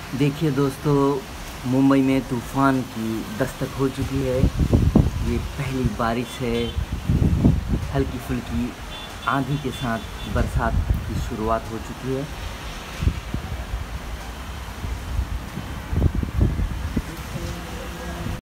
देखिए दोस्तों, मुंबई में तूफ़ान की दस्तक हो चुकी है। ये पहली बारिश है। हल्की फुल्की आंधी के साथ बरसात की शुरुआत हो चुकी है।